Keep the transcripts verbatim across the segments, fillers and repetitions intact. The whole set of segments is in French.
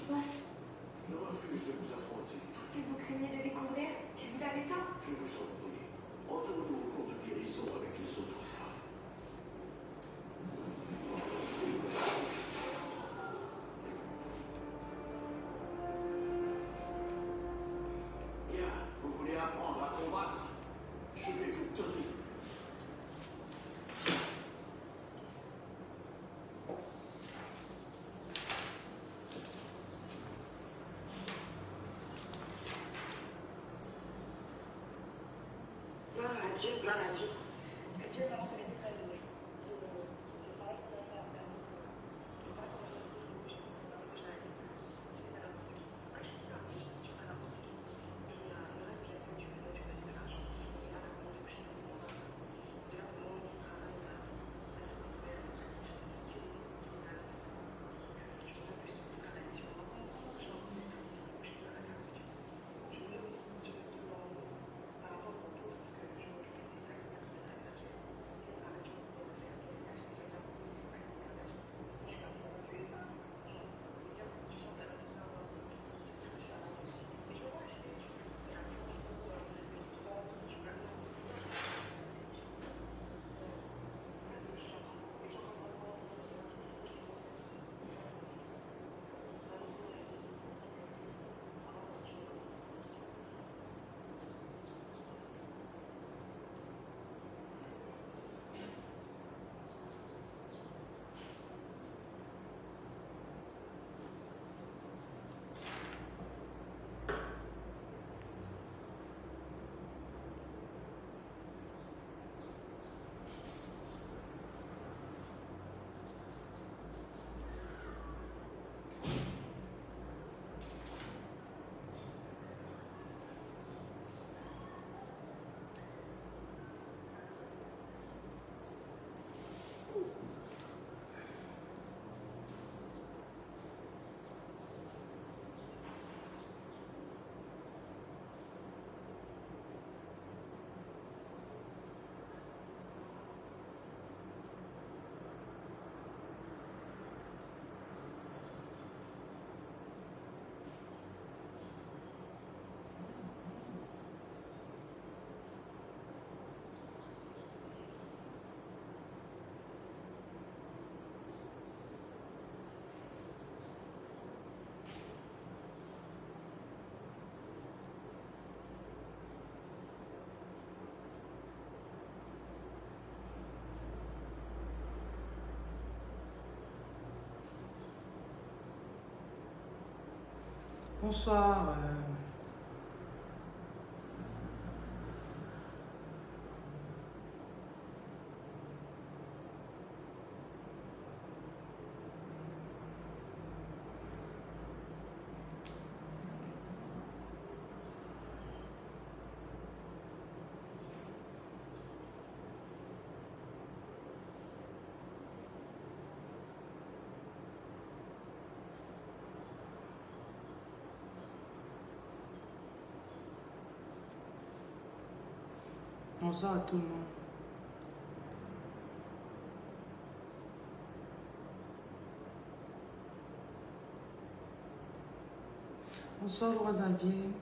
passe? Je refuse de vous affronter. Parce que vous craignez de découvrir que vous avez tort. Je vous en prie. Retournons au cours de guérison avec les autres femmes. Bien, vous voulez apprendre à combattre? Je vais vous donner. Gloire à Dieu, gloire à Dieu. Que Dieu vraiment te bénisse très loué. Le travail qu'on a fait en famille, le travail qu'on a fait en famille, c'est pas que je réalise. Je sais pas n'importe qui. Moi, je dis ça, mais je dis pas n'importe qui. Et euh, le reste que j'ai fait, Dieu me donne, Dieu me donne de l'argent. Et là, maintenant, depuis que je suis dans ma de là, vraiment, mon travail, ça fait beaucoup de administratif. J'ai des qui est là. Je dois plus de travailler sur moi. Comment je dois plus travailler sur moi? Je suis dans la grâce de Dieu. Je voulais aussi te demander par rapport au poste que je m'occupe, et cetera, et cetera, sur la Natchez. Quel travail tu conseilles de faire? Quelle tâche tu vas dire c'est une pratique de la tâche? Parce que je suis partie avec eux, genre, tu sens que la base, c'est ça, c'est ce que tu fais avec eux. Mais je veux pas acheter juste le truc à cent jours, le sport, je veux pas non, spécifique. Ça me change. Les gens, quand on voit des autres, je pense que c'est vraiment pour la vie. Bonsoir. euh, Bonsoir à tout le monde. Bonsoir Laura Xavier.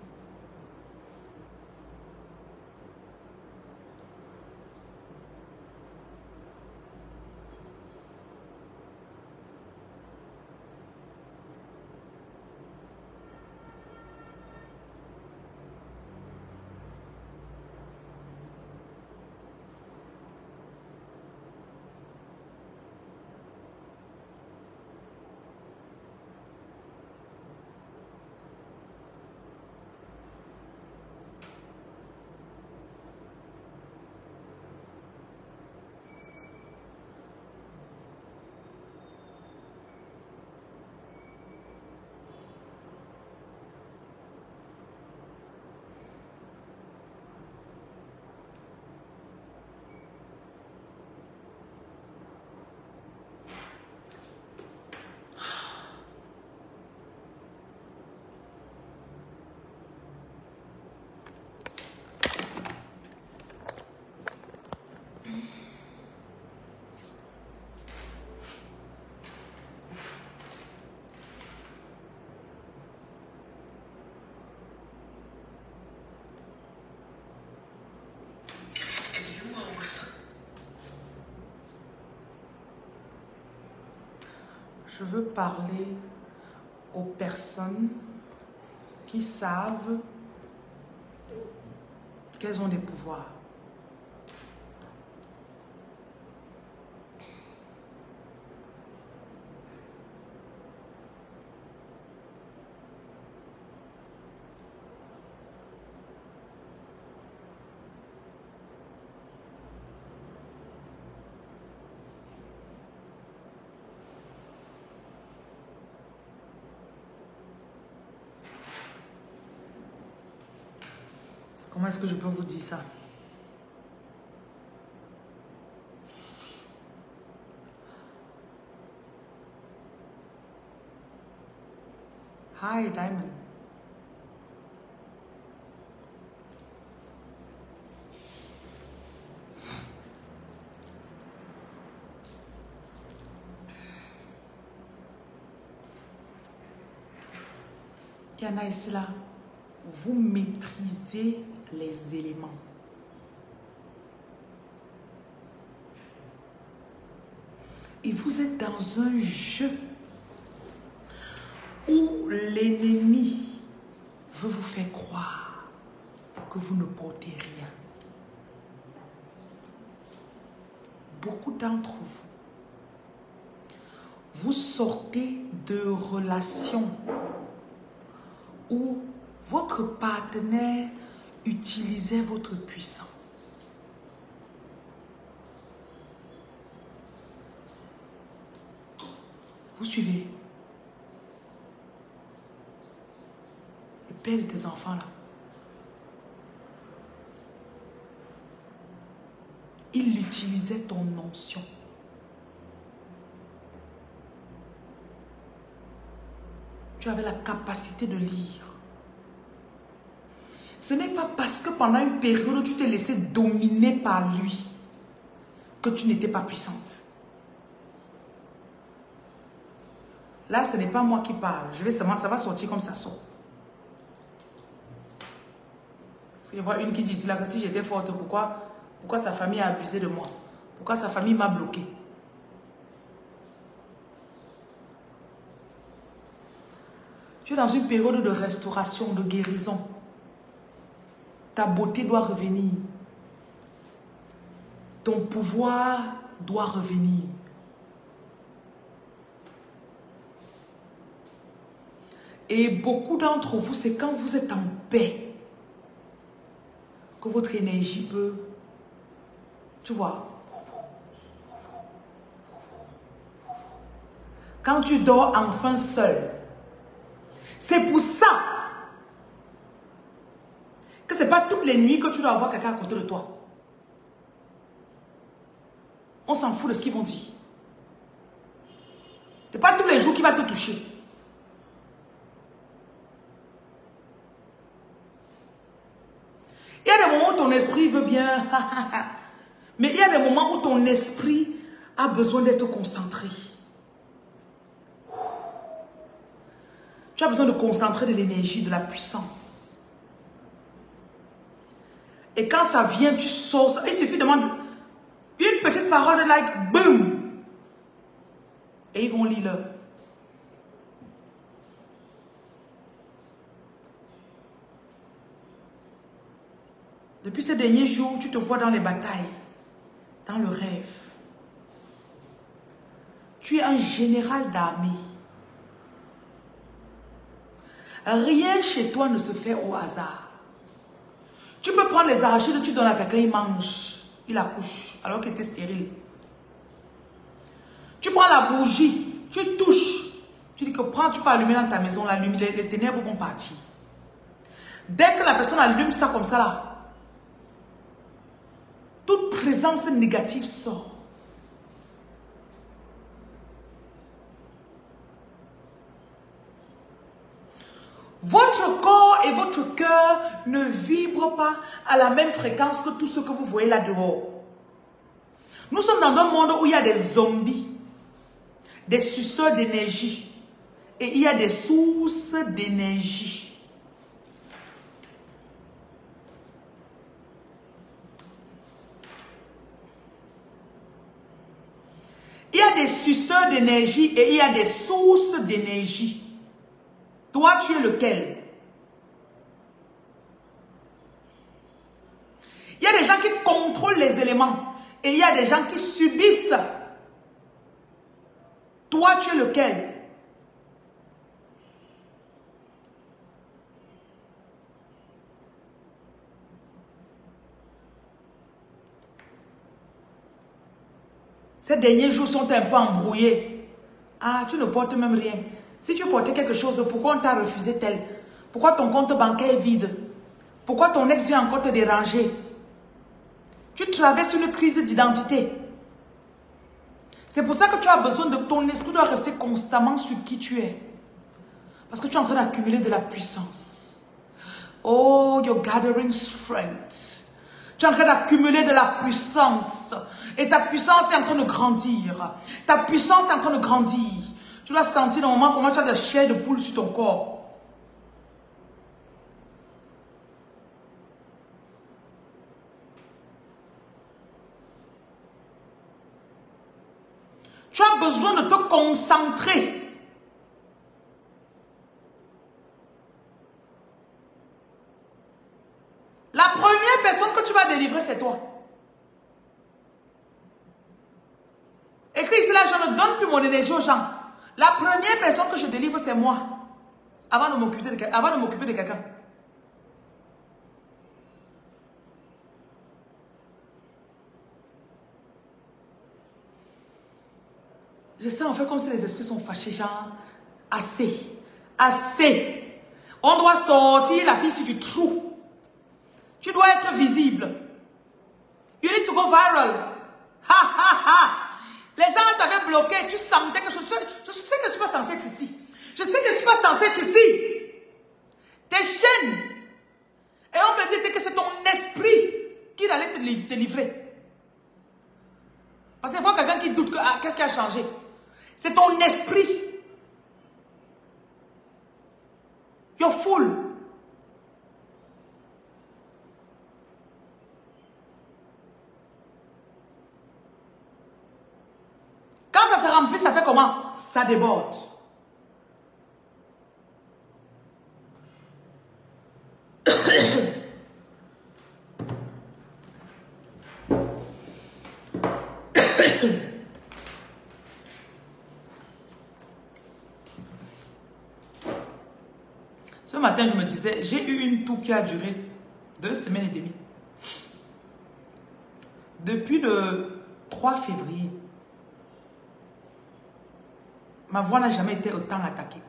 Je veux parler aux personnes qui savent qu'elles ont des pouvoirs. Comment est-ce que je peux vous dire ça? Hi, Diamond. Il y en a ici là. Vous maîtrisez les éléments. Et vous êtes dans un jeu où l'ennemi veut vous faire croire que vous ne portez rien. Beaucoup d'entre vous, vous sortez de relations où votre partenaire utilisait votre puissance. Vous suivez? Le père de tes enfants là. Il utilisait ton onction. Tu avais la capacité de lire. Ce n'est pas parce que pendant une période où tu t'es laissé dominer par lui que tu n'étais pas puissante. Là, ce n'est pas moi qui parle. Je vais seulement, ça va sortir comme ça sort. Parce qu'il y a une qui dit ici là que si j'étais forte, pourquoi, pourquoi sa famille a abusé de moi? Pourquoi sa famille m'a bloqué? Tu es dans une période de restauration, de guérison. Ta beauté doit revenir. Ton pouvoir doit revenir. Et beaucoup d'entre vous, c'est quand vous êtes en paix que votre énergie peut, tu vois, quand tu dors enfin seul. C'est pour ça que ce n'est pas toutes les nuits que tu dois avoir quelqu'un à côté de toi. On s'en fout de ce qu'ils vont dire. Ce n'est pas tous les jours qu'il va te toucher. Il y a des moments où ton esprit veut bien, mais il y a des moments où ton esprit a besoin d'être concentré. Tu as besoin de concentrer de l'énergie, de la puissance. Et quand ça vient, tu sors ça. Il suffit de demander une petite parole de like, boum. Et ils vont lire leur. Depuis ces derniers jours, tu te vois dans les batailles, dans le rêve. Tu es un général d'armée. Rien chez toi ne se fait au hasard. Tu peux prendre les arachides, tu donnes à quelqu'un, il mange, il accouche, alors qu'il était stérile. Tu prends la bougie, tu touches, tu dis que prends, tu peux allumer dans ta maison, la lumière, les, les ténèbres vont partir. Dès que la personne allume ça comme ça là, toute présence négative sort. Votre corps et votre cœur ne vibrent pas à la même fréquence que tout ce que vous voyez là dehors. Nous sommes dans un monde où il y a des zombies, des suceurs d'énergie et il y a des sources d'énergie. Il y a des suceurs d'énergie et il y a des sources d'énergie. Toi, tu es lequel? Il y a des gens qui contrôlent les éléments et il y a des gens qui subissent. Toi, tu es lequel? Ces derniers jours sont un peu embrouillés. Ah, tu ne portes même rien. Si tu portais quelque chose, pourquoi on t'a refusé tel? Pourquoi ton compte bancaire est vide? Pourquoi ton ex vient encore te déranger? Tu traverses une crise d'identité. C'est pour ça que tu as besoin de ton esprit doit rester constamment sur qui tu es. Parce que tu es en train d'accumuler de la puissance. Oh, you're gathering strength. Tu es en train d'accumuler de la puissance. Et ta puissance est en train de grandir. Ta puissance est en train de grandir. Tu dois sentir dans le moment comment tu as de la chair de poule sur ton corps. Tu as besoin de te concentrer. La première personne que tu vas délivrer, c'est toi. Écris ici là, je ne donne plus mon énergie aux gens. La première personne que je délivre, c'est moi. Avant de m'occuper de, avant de m'occuper de quelqu'un. Je sais en fait comme si les esprits sont fâchés, genre, assez, assez. On doit sortir la fille si tu trous. Tu dois être visible. You need to go viral. Ha ha ha. Les gens t'avaient bloqué, tu sentais que je, suis, je sais que je ne suis pas censée être ici. Je sais que je ne suis pas censée être ici. Tes chaînes. Et on me dit que c'est ton esprit qui allait te livrer. Parce que c'est pas quelqu'un qui doute que, ah, qu'est-ce qui a changé. C'est ton esprit. You're full. Quand ça se remplit, ça fait comment? Ça déborde. Ce matin, je me disais, j'ai eu une toux qui a duré deux semaines et demie. Depuis le trois février, ma voix n'a jamais été autant attaquée.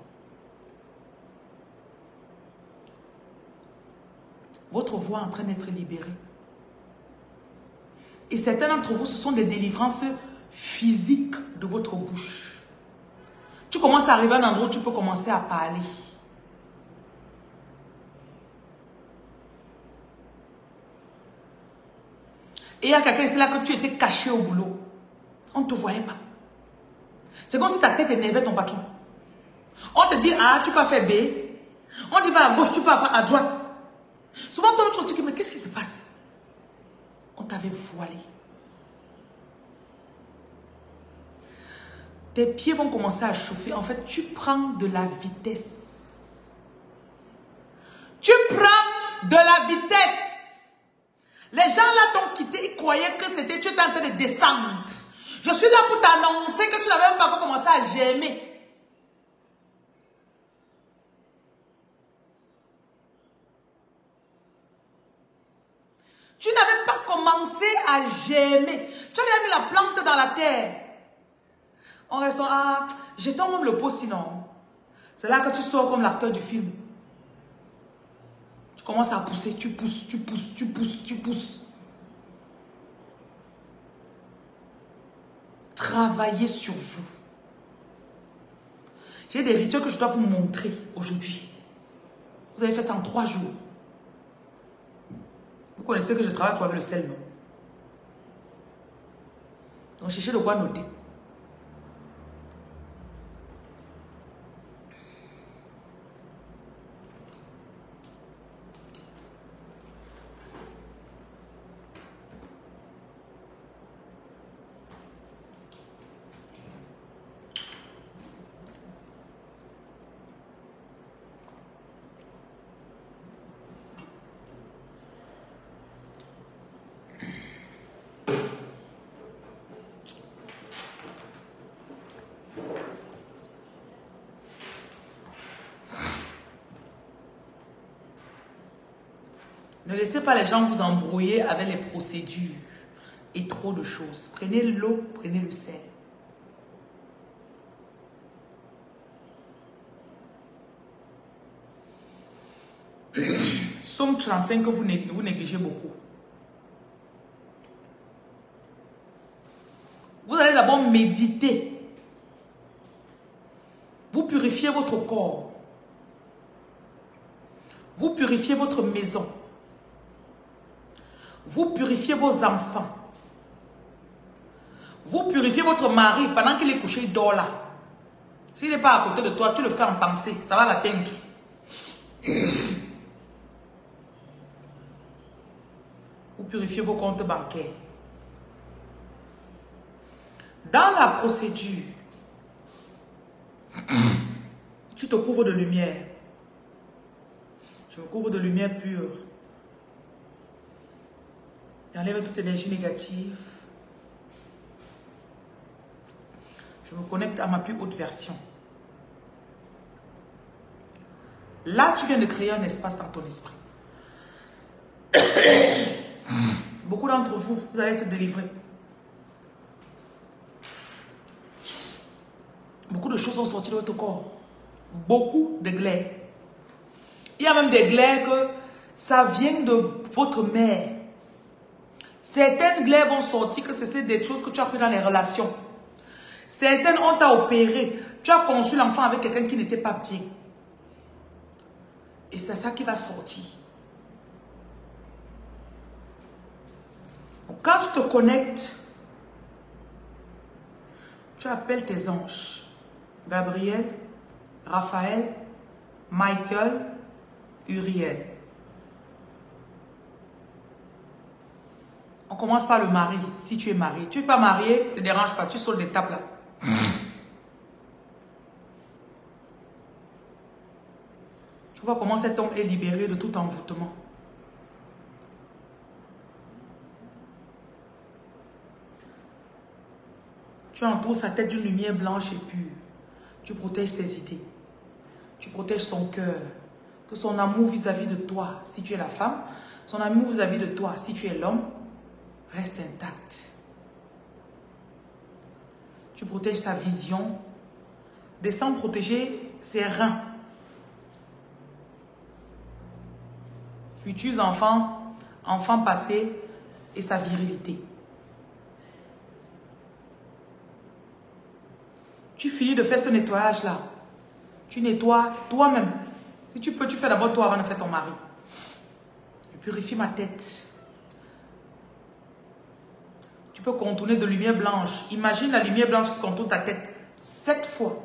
Votre voix est en train d'être libérée. Et certains d'entre vous, ce sont des délivrances physiques de votre bouche. Tu commences à arriver à un endroit où tu peux commencer à parler. Et il y a quelqu'un, c'est là que tu étais caché au boulot. On ne te voyait pas. C'est comme si ta tête énervait ton patron. On te dit A, tu peux faire B. On dit va à gauche, tu peux à droite. Souvent, toi, tu te dis, mais qu'est-ce qui se passe? On t'avait voilé. Tes pieds vont commencer à chauffer. En fait, tu prends de la vitesse. Tu prends de la vitesse. Les gens là t'ont quitté, ils croyaient que c'était, tu étais en train de descendre. Je suis là pour t'annoncer que tu n'avais même pas commencé à germer. Tu n'avais pas commencé à germer. Tu avais mis la plante dans la terre. On reste, ah, je tombe le pot sinon. C'est là que tu sors comme l'acteur du film. Tu commences à pousser, tu pousses, tu pousses, tu pousses, tu pousses. Travaillez sur vous. J'ai des rituels que je dois vous montrer aujourd'hui. Vous avez fait ça en trois jours. Vous connaissez que je travaille avec le sel, non? Donc cherchez de quoi noter. Ne laissez pas les gens vous embrouiller avec les procédures et trop de choses. Prenez l'eau, prenez le sel. Somme trente-cinq que vous, né vous négligez beaucoup. Vous allez d'abord méditer. Vous purifiez votre corps. Vous purifiez votre maison. Vous purifiez vos enfants. Vous purifiez votre mari pendant qu'il est couché, il dort là. S'il n'est pas à côté de toi, tu le fais en pensée. Ça va l'atteindre. Vous purifiez vos comptes bancaires. Dans la procédure, tu te couvres de lumière. Je me couvre de lumière pure. J'enlève toute énergie négative. Je me connecte à ma plus haute version. Là, tu viens de créer un espace dans ton esprit. Beaucoup d'entre vous, vous allez être délivrés. Beaucoup de choses sont sorties de votre corps. Beaucoup de glaires. Il y a même des glaires que ça vient de votre mère. Certaines glaires vont sortir que c'est des choses que tu as pris dans les relations. Certaines, on t'a opéré. Tu as conçu l'enfant avec quelqu'un qui n'était pas bien. Et c'est ça qui va sortir. Donc, quand tu te connectes, tu appelles tes anges. Gabriel, Raphaël, Michael, Uriel. On commence par le mari, si tu es marié. Tu n'es pas marié, ne te dérange pas, tu sautes l'étape là. Tu vois comment cet homme est libéré de tout envoûtement. Tu entoures sa tête d'une lumière blanche et pure. Tu protèges ses idées. Tu protèges son cœur. Que son amour vis-à-vis de toi, si tu es la femme, son amour vis-à-vis de toi, si tu es l'homme, reste intact. Tu protèges sa vision. Descends protéger ses reins. Futurs enfants, enfants passés et sa virilité. Tu finis de faire ce nettoyage-là. Tu nettoies toi-même. Si tu peux, tu fais d'abord toi avant de faire ton mari. Je purifie ma tête. Tu peux contourner de lumière blanche. Imagine la lumière blanche qui contourne ta tête sept fois.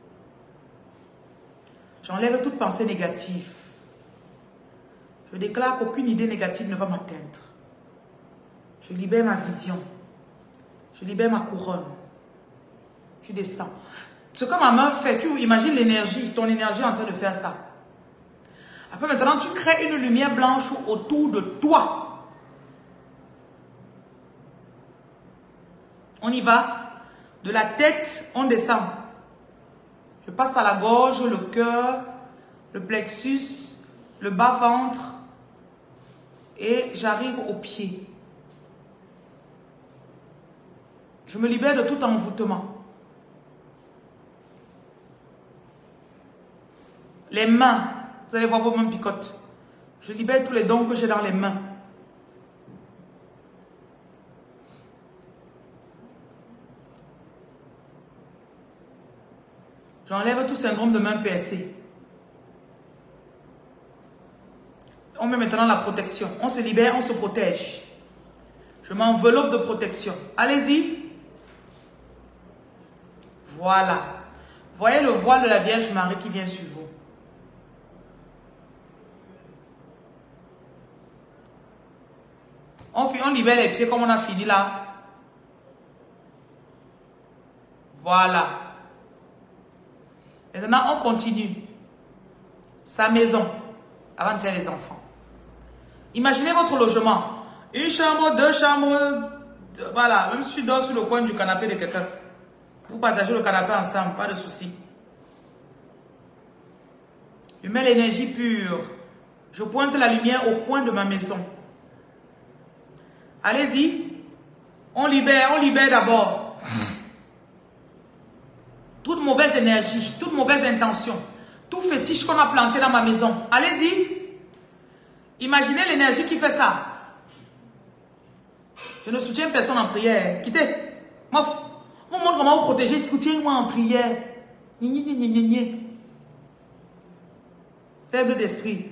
J'enlève toute pensée négative. Je déclare qu'aucune idée négative ne va m'atteindre. Je libère ma vision. Je libère ma couronne. Tu descends. Ce que ma main fait, tu imagines l'énergie, ton énergie est en train de faire ça. Après maintenant, tu crées une lumière blanche autour de toi. On y va. De la tête, on descend. Je passe par la gorge, le cœur, le plexus, le bas-ventre et j'arrive aux pieds. Je me libère de tout envoûtement. Les mains, vous allez voir vos mains picotent. Je libère tous les dons que j'ai dans les mains. J'enlève tout syndrome de main percée. On met maintenant la protection. On se libère, on se protège. Je m'enveloppe de protection. Allez-y. Voilà. Voyez le voile de la Vierge Marie qui vient sur vous. On, on libère les pieds comme on a fini là. Voilà. Maintenant, on continue. Sa maison, avant de faire les enfants. Imaginez votre logement. Une chambre, deux chambres. Deux, voilà, même si tu dors sur le coin du canapé de quelqu'un. Vous partagez le canapé ensemble, pas de souci. Je mets l'énergie pure. Je pointe la lumière au coin de ma maison. Allez-y. On libère, on libère d'abord. Toute mauvaise énergie, toute mauvaise intention, tout fétiche qu'on a planté dans ma maison. Allez-y. Imaginez l'énergie qui fait ça. Je ne soutiens personne en prière. Quittez. Mof. On montre comment vous protéger. Soutiens-moi en prière. Ni, ni, ni, ni, ni, ni. Faible d'esprit.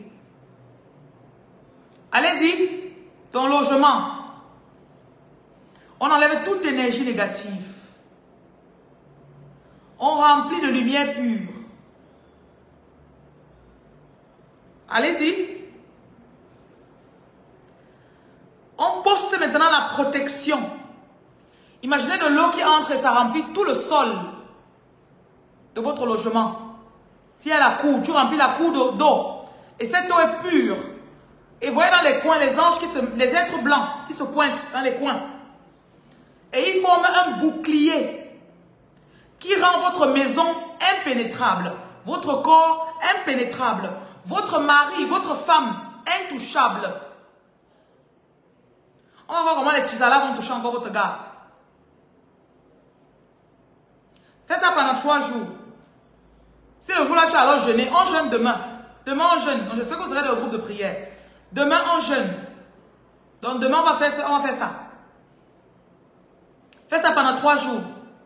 Allez-y. Ton logement. On enlève toute énergie négative. On remplit de lumière pure. Allez-y. On poste maintenant la protection. Imaginez de l'eau qui entre et ça remplit tout le sol de votre logement. S'il y a la cour, tu remplis la cour d'eau. Et cette eau est pure. Et voyez dans les coins les anges, qui se, les êtres blancs qui se pointent dans les coins. Et ils forment un bouclier qui rend votre maison impénétrable. Votre corps impénétrable. Votre mari, votre femme intouchable. On va voir comment les Tchisala vont toucher encore votre gars. Fais ça pendant trois jours. Si le jour-là, tu as alors jeûné, on jeûne demain. Demain, on jeûne. J'espère que vous serez dans le groupe de prière. Demain, on jeûne. Donc, demain, on va faire ça. On va faire ça. Fais ça pendant trois jours.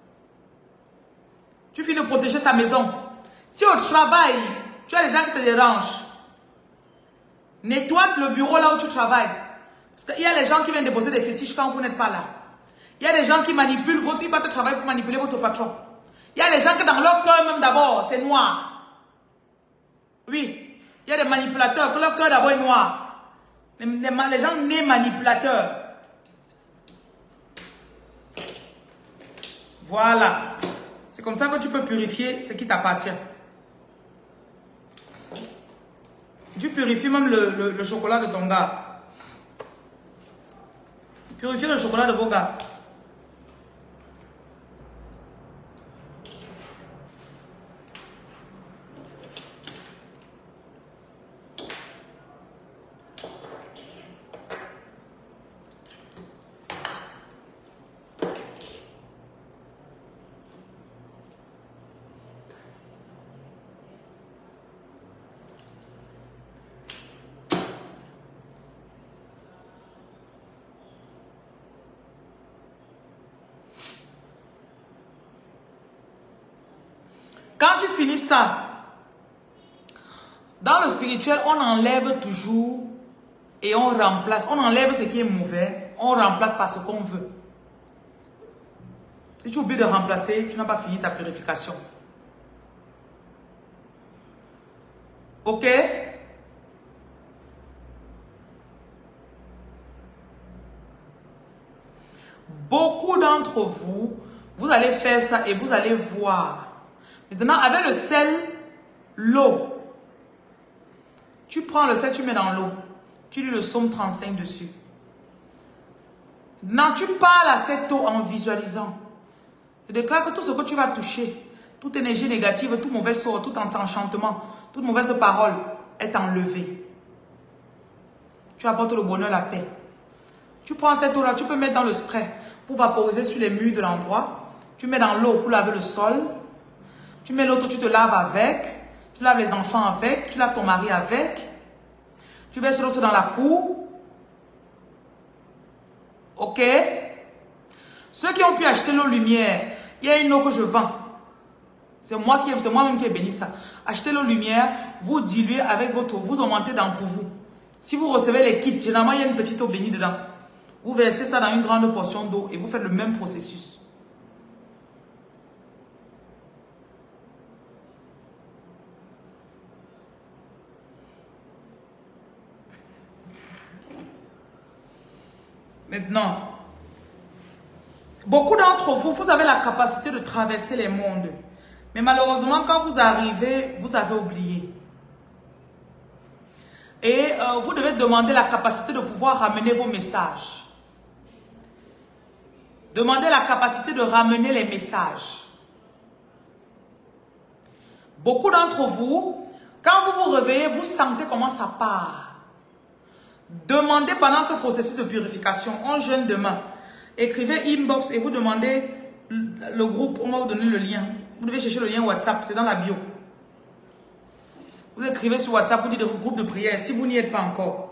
Tu finis de protéger ta maison. Si au travail, tu as des gens qui te dérangent, nettoie le bureau là où tu travailles. Parce qu'il y a les gens qui viennent déposer des fétiches quand vous n'êtes pas là. Il y a des gens qui manipulent votre... Ils partent travailler pour manipuler votre patron. Il y a des gens qui dans leur cœur même d'abord, c'est noir. Oui. Il y a des manipulateurs que leur cœur d'abord est noir. Les, les, les gens nés manipulateurs. Voilà. C'est comme ça que tu peux purifier ce qui t'appartient. Tu purifies même le, le, le chocolat de ton gars. Purifiez le chocolat de vos gars. Quand tu finis ça, dans le spirituel, on enlève toujours et on remplace. On enlève ce qui est mauvais, on remplace par ce qu'on veut. Si tu oublies de remplacer, tu n'as pas fini ta purification. Ok? Beaucoup d'entre vous, vous allez faire ça et vous allez voir. Maintenant, avec le sel, l'eau. Tu prends le sel, tu mets dans l'eau. Tu lis le psaume trente-cinq dessus. Maintenant, tu parles à cette eau en visualisant. Je déclare que tout ce que tu vas toucher, toute énergie négative, tout mauvais sort, tout enchantement, toute mauvaise parole est enlevée. Tu apportes le bonheur, la paix. Tu prends cette eau-là, tu peux mettre dans le spray pour vaporiser sur les murs de l'endroit. Tu mets dans l'eau pour laver le sol. Tu mets l'autre, tu te laves avec. Tu laves les enfants avec. Tu laves ton mari avec. Tu mets l'autre dans la cour. Ok? Ceux qui ont pu acheter l'eau lumière, il y a une eau que je vends. C'est moi qui, c'est moi-même qui ai béni ça. Achetez l'eau lumière, vous diluez avec votre eau, vous augmentez dans pour vous. Si vous recevez les kits, généralement il y a une petite eau bénie dedans. Vous versez ça dans une grande portion d'eau et vous faites le même processus. Maintenant, beaucoup d'entre vous, vous avez la capacité de traverser les mondes. Mais malheureusement, quand vous arrivez, vous avez oublié. Et euh, vous devez demander la capacité de pouvoir ramener vos messages. Demandez la capacité de ramener les messages. Beaucoup d'entre vous, quand vous vous réveillez, vous sentez comment ça part. Demandez pendant ce processus de purification, on jeûne demain. Écrivez inbox et vous demandez le groupe, on va vous donner le lien. Vous devez chercher le lien WhatsApp, c'est dans la bio. Vous écrivez sur WhatsApp, vous dites groupe de prière, si vous n'y êtes pas encore.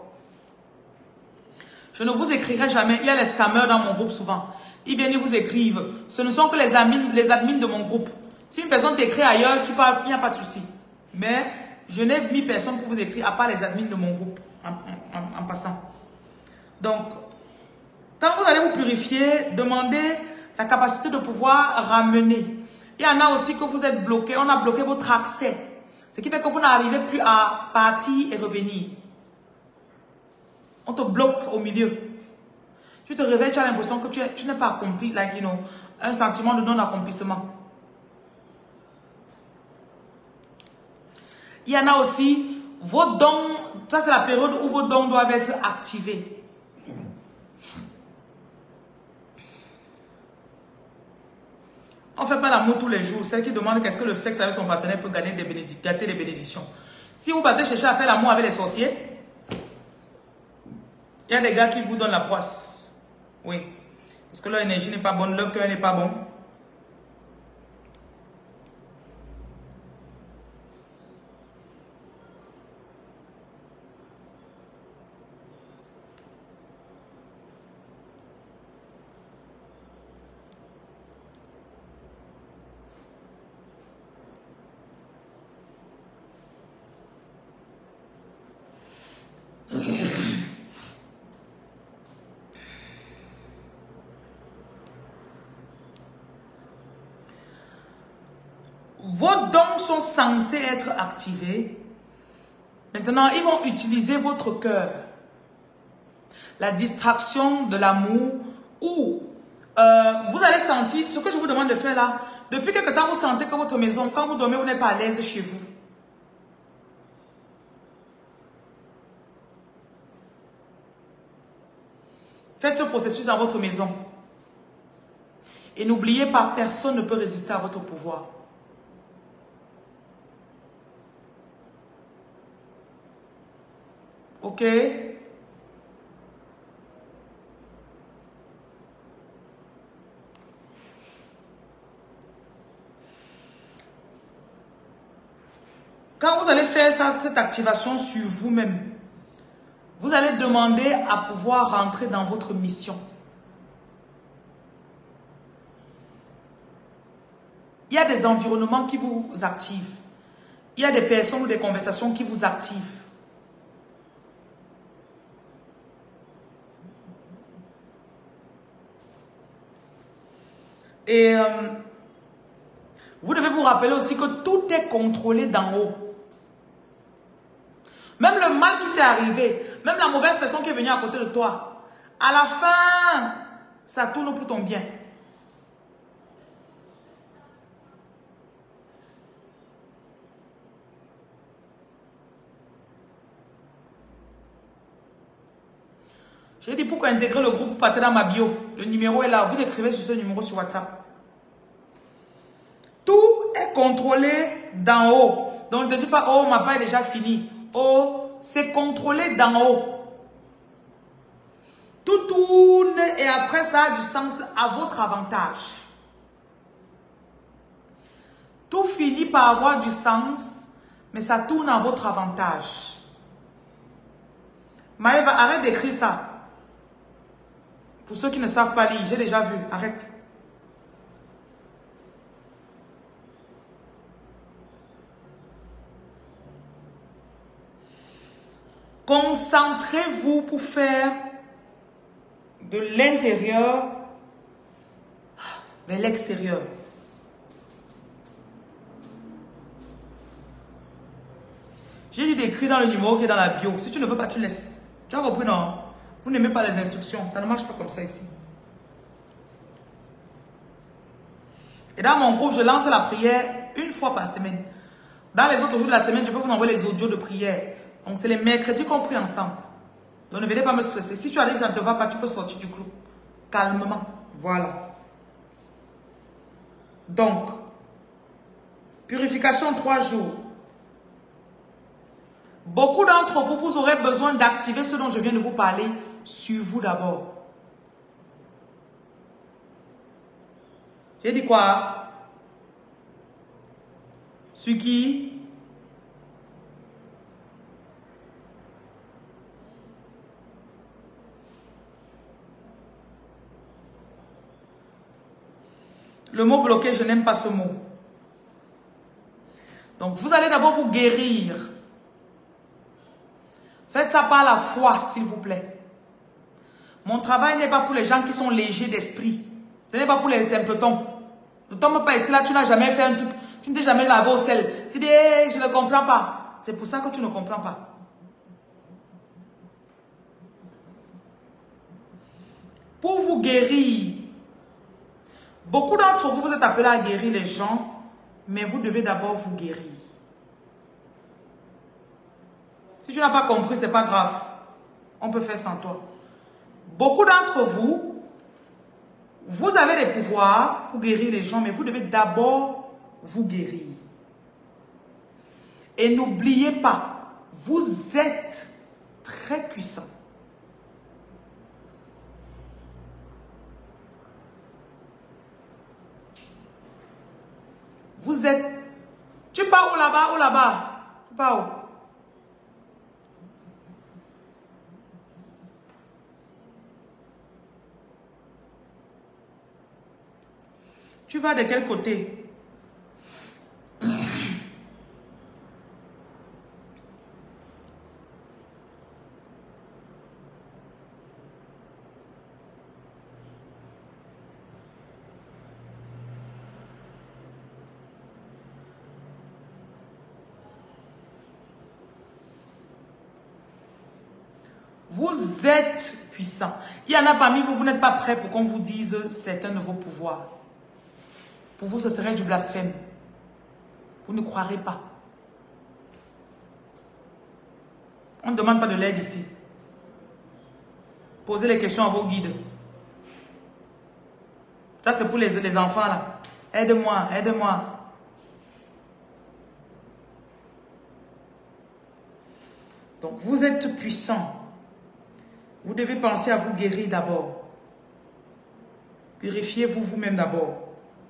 Je ne vous écrirai jamais, il y a les scammers dans mon groupe souvent. Ils viennent, ils vous écrivent. Ce ne sont que les admins, les admins de mon groupe. Si une personne t'écrit ailleurs, tu parles, il n'y a pas de souci. Mais je n'ai mis personne pour vous écrire, à part les admins de mon groupe, en, en, en passant. Donc, quand vous allez vous purifier, demandez la capacité de pouvoir ramener. Il y en a aussi que vous êtes bloqué, on a bloqué votre accès. Ce qui fait que vous n'arrivez plus à partir et revenir. On te bloque au milieu. Tu te réveilles, tu as l'impression que tu, es, tu n'es pas accompli, like, you know, un sentiment de non-accomplissement. Il y en a aussi, vos dons, ça c'est la période où vos dons doivent être activés. On ne fait pas l'amour tous les jours. Celle qui demande qu'est-ce que le sexe avec son partenaire peut gagner des bénédictions, gâter des bénédictions. Si vous partez chercher à faire l'amour avec les sorciers, il y a des gars qui vous donnent la poisse. Oui. Parce que leur énergie n'est pas bonne, leur cœur n'est pas bon. Vos dons sont censés être activés. Maintenant, ils vont utiliser votre cœur. La distraction de l'amour ou euh, vous allez sentir, ce que je vous demande de faire là, depuis quelque temps, vous sentez que votre maison, quand vous dormez, vous n'êtes pas à l'aise chez vous. Faites ce processus dans votre maison. Et n'oubliez pas, personne ne peut résister à votre pouvoir. Ok? Quand vous allez faire ça, cette activation sur vous-même, vous allez demander à pouvoir rentrer dans votre mission. Il y a des environnements qui vous activent. Il y a des personnes ou des conversations qui vous activent. Et euh, vous devez vous rappeler aussi que tout est contrôlé d'en haut. Même le mal qui t'est arrivé, même la mauvaise personne qui est venue à côté de toi, à la fin, ça tourne pour ton bien. J'ai dit pourquoi intégrer le groupe, vous partez dans ma bio. Le numéro est là, vous écrivez sur ce numéro sur WhatsApp. Tout est contrôlé d'en haut. Donc ne dis pas, oh, ma part est déjà finie. Oh, c'est contrôlé d'en haut. Tout tourne et après ça a du sens à votre avantage. Tout finit par avoir du sens, mais ça tourne à votre avantage. Maëva, arrête d'écrire ça. Pour ceux qui ne savent pas lire, j'ai déjà vu. Arrête. Concentrez-vous pour faire de l'intérieur vers l'extérieur. J'ai dit d'écrire dans le numéro qui est dans la bio. Si tu ne veux pas, tu laisses. Tu as compris, non? Vous n'aimez pas les instructions. Ça ne marche pas comme ça ici. Et dans mon groupe, je lance la prière une fois par semaine. Dans les autres jours de la semaine, je peux vous envoyer les audios de prière. Donc, c'est les mercredis qu'on prie ensemble. Donc, ne venez pas me stresser. Si tu arrives, ça ne te va pas, tu peux sortir du groupe. Calmement. Voilà. Donc, purification trois jours. Beaucoup d'entre vous, vous aurez besoin d'activer ce dont je viens de vous parler sur vous d'abord. J'ai dit quoi? Sur qui? Le mot bloqué, je n'aime pas ce mot. Donc, vous allez d'abord vous guérir. Faites ça par la foi, s'il vous plaît. Mon travail n'est pas pour les gens qui sont légers d'esprit. Ce n'est pas pour les simpletons. Ne tombe pas ici, là, tu n'as jamais fait un truc. Tu ne t'es jamais lavé au sel. Tu dis, hey, je ne comprends pas. C'est pour ça que tu ne comprends pas. Pour vous guérir, beaucoup d'entre vous, vous êtes appelés à guérir les gens, mais vous devez d'abord vous guérir. Si tu n'as pas compris, ce n'est pas grave. On peut faire sans toi. Beaucoup d'entre vous, vous avez des pouvoirs pour guérir les gens, mais vous devez d'abord vous guérir. Et n'oubliez pas, vous êtes très puissant. Vous êtes... Tu pars où là-bas, où là-bas? Tu pars où? Tu vas de quel côté? Vous êtes puissant. Il y en a parmi vous, vous n'êtes pas prêts pour qu'on vous dise certains de vos pouvoirs. Pour vous, ce serait du blasphème. Vous ne croirez pas. On ne demande pas de l'aide ici. Posez les questions à vos guides. Ça, c'est pour les, les enfants, là. Aide-moi, aide-moi. Donc, vous êtes puissant. Vous devez penser à vous guérir d'abord. Purifiez-vous vous-même d'abord.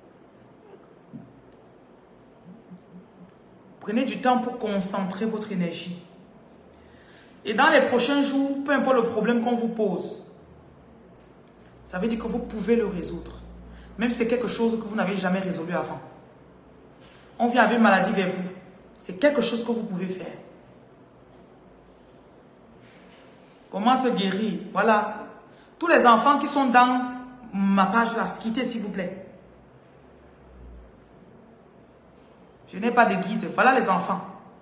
Prenez du temps pour concentrer votre énergie. Et dans les prochains jours, peu importe le problème qu'on vous pose, ça veut dire que vous pouvez le résoudre. Même si c'est quelque chose que vous n'avez jamais résolu avant. On vient avec une maladie vers vous. C'est quelque chose que vous pouvez faire. Comment se guérir? Voilà. Tous les enfants qui sont dans ma page là, quittez s'il vous plaît. Je n'ai pas de guide. Voilà les enfants.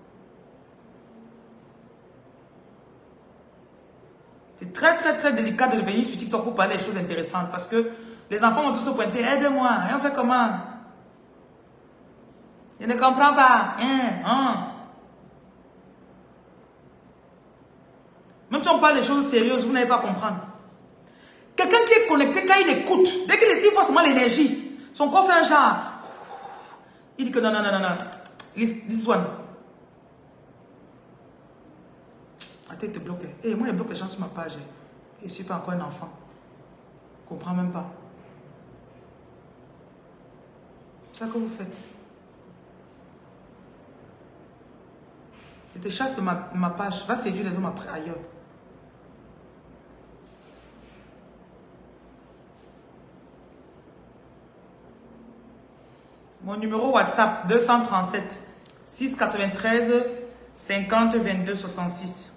C'est très très très délicat de venir sur TikTok pour parler des choses intéressantes parce que les enfants vont tous se pointer. Aide-moi. Et on fait comment? Je ne comprends pas. Hein, hein. Même si on parle des choses sérieuses, vous n'allez pas comprendre. Quelqu'un qui est connecté, quand il écoute, dès qu'il écoute forcément l'énergie, son corps fait un genre. Il dit que non, non, non, non, non. This, this one. La tête te bloque. Et moi, je bloque les gens sur ma page. Et je ne suis pas encore un enfant. Je ne comprends même pas. C'est ça que vous faites. Je te chasse de ma, ma page. Va séduire les hommes après ailleurs. Mon numéro WhatsApp deux cent trente-sept six cent quatre-vingt-treize cinquante vingt-deux soixante-six.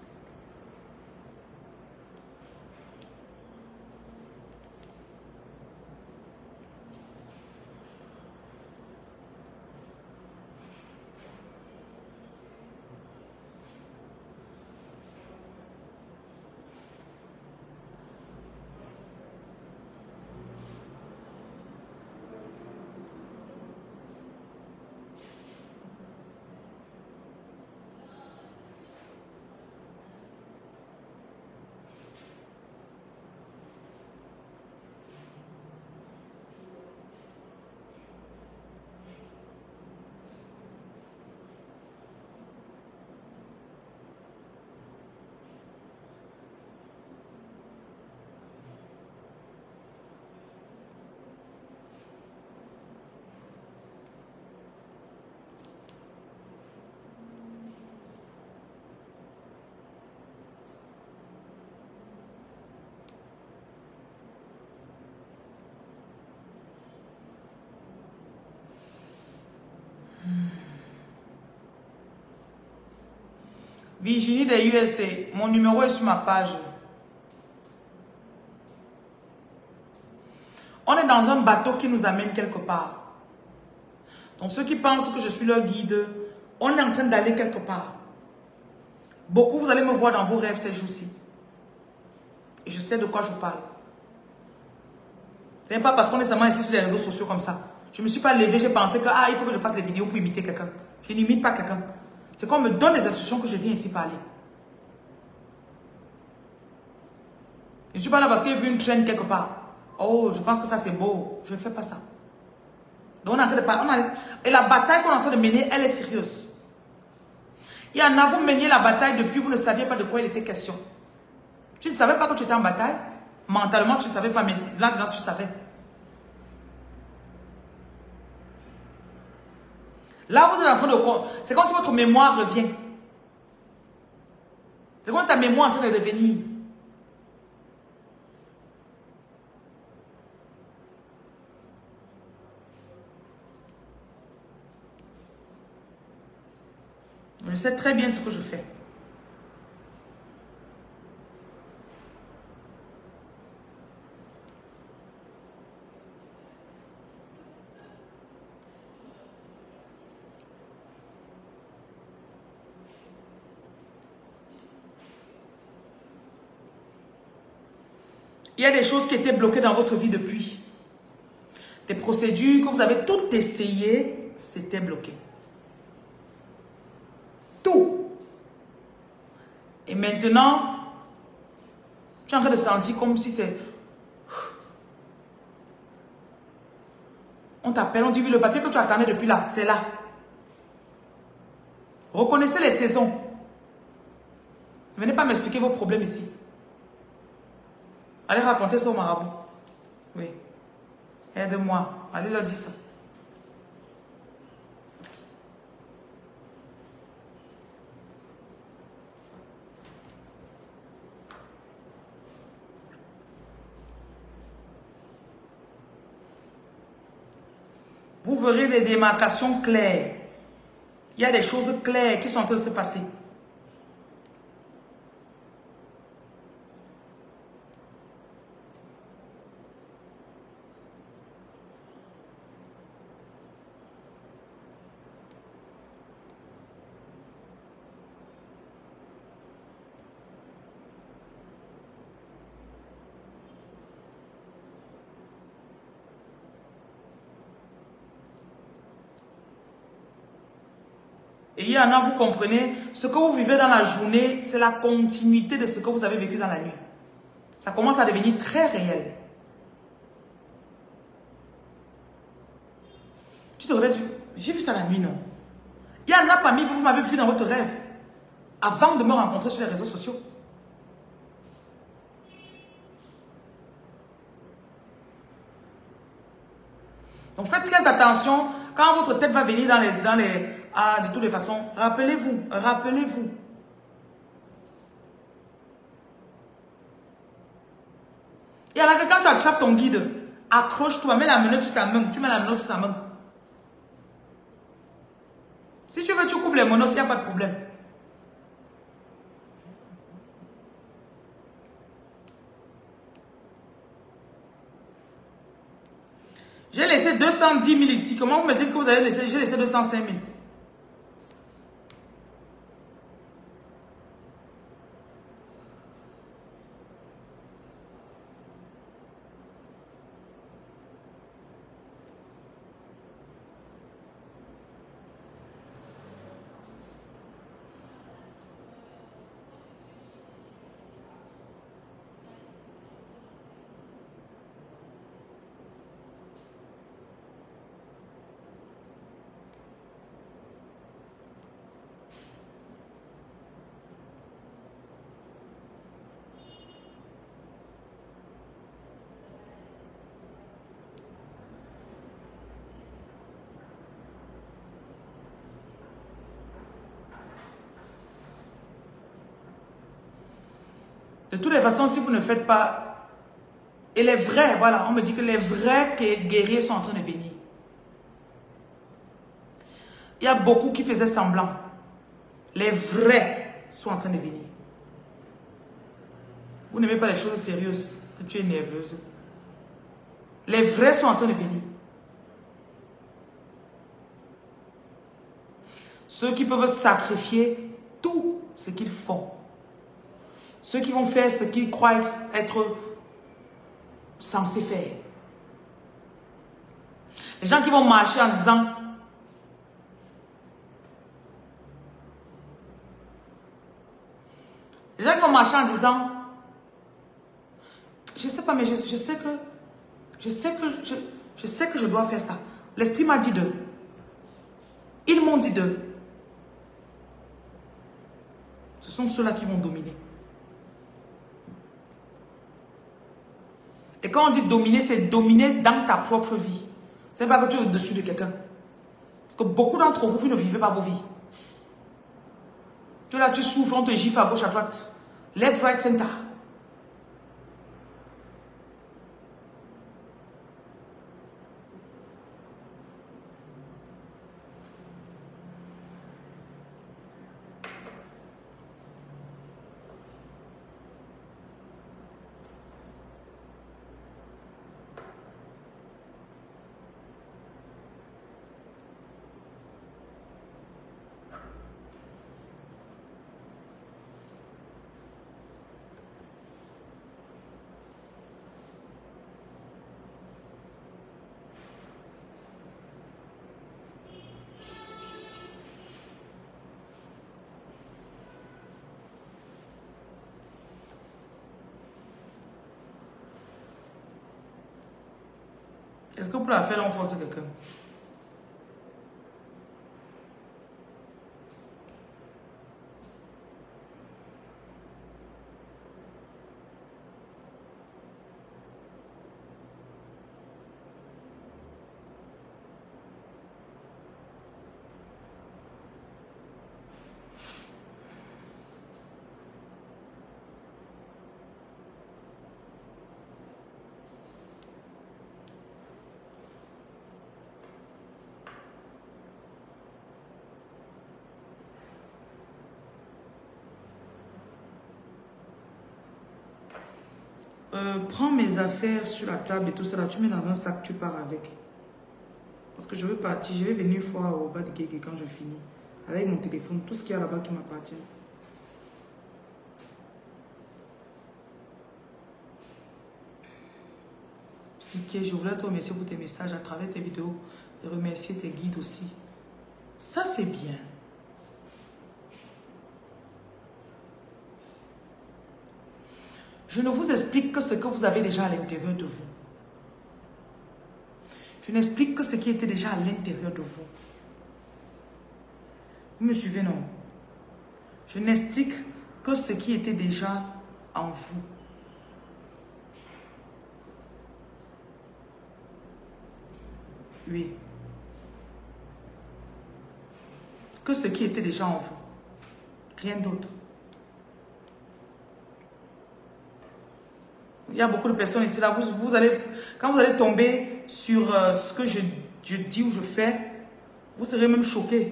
Virginie des U S A, mon numéro est sur ma page. On est dans un bateau qui nous amène quelque part. Donc ceux qui pensent que je suis leur guide, on est en train d'aller quelque part. Beaucoup, vous allez me voir dans vos rêves ces jours-ci. Et je sais de quoi je parle. Ce n'est pas parce qu'on est seulement ici sur les réseaux sociaux comme ça. Je ne me suis pas levée, j'ai pensé que ah, il faut que je fasse des vidéos pour imiter quelqu'un. Je n'imite pas quelqu'un. C'est qu'on me donne des instructions que je viens ici parler. Je ne suis pas là parce qu'il y a eu une traîne quelque part. Oh, je pense que ça c'est beau. Je ne fais pas ça. Donc on est en train de parler. On a... Et la bataille qu'on est en train de mener, elle est sérieuse. Il y en a, vous meniez la bataille depuis, vous ne saviez pas de quoi il était question. Tu ne savais pas que tu étais en bataille. Mentalement, tu ne savais pas, mais là, là, tu savais. Là, vous êtes en train de... C'est comme si votre mémoire revient. C'est comme si ta mémoire est en train de revenir. Je sais très bien ce que je fais. Il y a des choses qui étaient bloquées dans votre vie depuis. Des procédures que vous avez toutes essayées, c'était bloqué. Tout. Et maintenant, tu es en train de sentir comme si c'est... On t'appelle, on dit oui, le papier que tu attendais depuis là, c'est là. Reconnaissez les saisons. Ne venez pas m'expliquer vos problèmes ici. Allez raconter ça au marabout. Oui. Aide-moi. Allez leur dire ça. Vous verrez des démarcations claires. Il y a des choses claires qui sont en train de se passer. Et il y en a, vous comprenez, ce que vous vivez dans la journée, c'est la continuité de ce que vous avez vécu dans la nuit. Ça commence à devenir très réel. Tu te réveilles, j'ai vu ça la nuit, non? Il y en a parmi vous, vous m'avez vu dans votre rêve, avant de me rencontrer sur les réseaux sociaux. Donc faites très attention, quand votre tête va venir dans les... Dans les Ah, de toutes les façons, rappelez-vous, rappelez-vous. Et alors que quand tu attrapes ton guide, accroche-toi, mets la menotte sur ta main, tu mets la menotte sur sa main. Si tu veux, tu coupes les menottes, il n'y a pas de problème. J'ai laissé deux cent dix mille ici. Comment vous me dites que vous avez laissé? J'ai laissé deux cent cinq mille. De toutes les façons, si vous ne faites pas... Et les vrais, voilà, on me dit que les vrais guerriers sont en train de venir. Il y a beaucoup qui faisaient semblant. Les vrais. sont en train de venir. Vous n'aimez pas les choses sérieuses, que tu es nerveuse. Les vrais sont en train de venir. Ceux qui peuvent sacrifier tout ce qu'ils font. Ceux qui vont faire ce qu'ils croient être censés faire. Les gens qui vont marcher en disant les gens qui vont marcher en disant je sais pas mais je, je sais que je sais que je, je sais que je dois faire ça. L'esprit m'a dit d'eux. Ils m'ont dit d'eux. Ce sont ceux-là qui vont dominer. Et quand on dit dominer, c'est dominer dans ta propre vie. Ce n'est pas que tu es au-dessus de quelqu'un. Parce que beaucoup d'entre vous, vous ne vivez pas vos vies. Tu es là, tu souffres, on te gifle à gauche, à droite. Left, right, center. Est-ce que pour la faire, on force quelqu'un? Euh, prends mes affaires sur la table et tout ça là, tu mets dans un sac, tu pars avec. Parce que je veux partir, je vais venir une fois au bas de Kéké quand je finis. Avec mon téléphone, tout ce qu'il y a là-bas qui m'appartient. Psyché, je voulais te remercier pour tes messages à travers tes vidéos et remercier tes guides aussi. Ça c'est bien. Je ne vous explique que ce que vous avez déjà à l'intérieur de vous. Je n'explique que ce qui était déjà à l'intérieur de vous. Vous me suivez, non? Je n'explique que ce qui était déjà en vous. Oui. Que ce qui était déjà en vous. Rien d'autre. Il y a beaucoup de personnes ici, là, vous, vous allez, quand vous allez tomber sur euh, ce que je, je dis ou je fais, vous serez même choqués.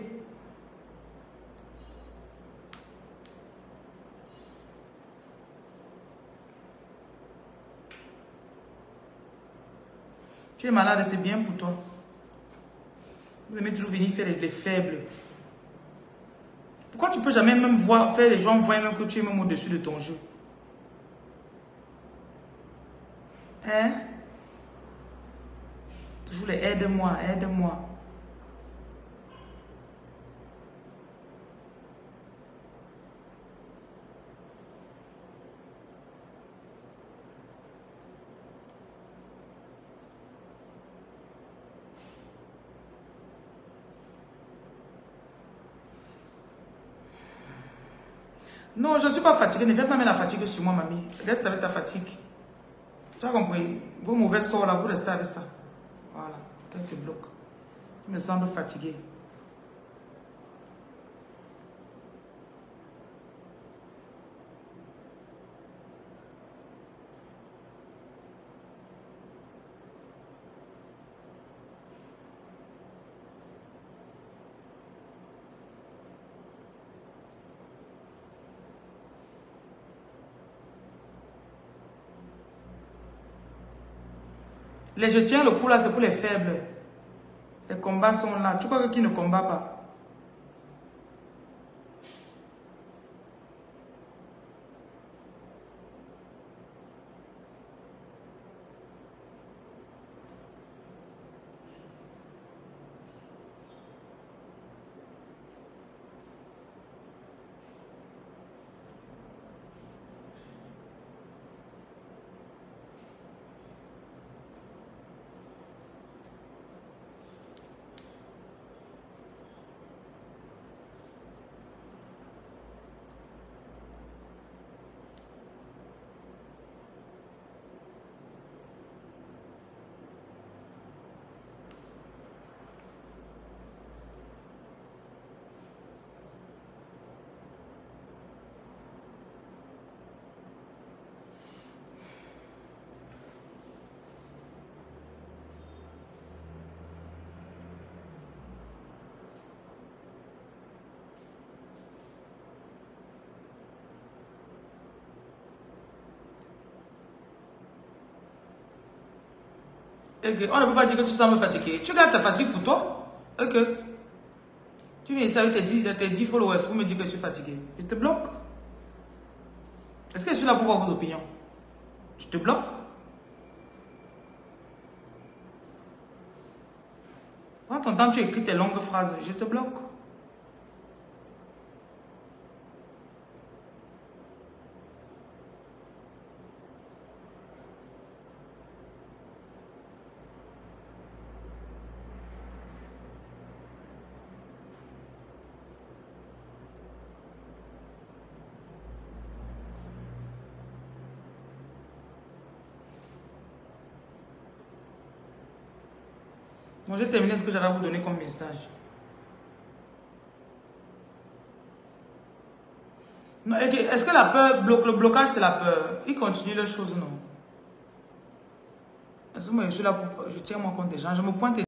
Tu es malade, c'est bien pour toi. Vous aimez toujours venir faire les, les faibles. Pourquoi tu ne peux jamais même voir, faire les gens voient même que tu es même au-dessus de ton jeu? Hein? Toujours les aide-moi, aide-moi. Non, je ne suis pas fatiguée. Ne viens pas mettre la fatigue sur moi, mamie. Reste avec ta fatigue. Tu as compris? Vos mauvais sorts là, vous restez avec ça. Voilà, quelques blocs. Je me semble fatigué. Les je tiens le coup là, c'est pour les faibles. Les combats sont là. Tu crois que qui ne combat pas? Okay. On ne peut pas dire que tu sembles fatigué. Tu gardes ta fatigue pour toi. Ok. Tu viens ici avec tes dix, tes dix followers pour me dire que je suis fatigué. Je te bloque. Est-ce que je suis là pour voir vos opinions? Je te bloque. Prends ton temps, tu écris tes longues phrases. Je te bloque. Bon, j'ai terminé ce que j'avais à vous donner comme message. Est-ce que la peur, bloque, le blocage c'est la peur? Ils continuent leurs choses, non? Est-ce que moi je suis là pour... Je tiens mon compte des gens, je me pointe.